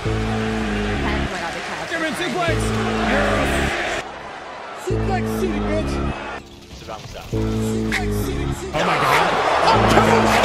German suplex! Yes! Suplex city, bitch! Surround sound. Suplex city. Oh my god.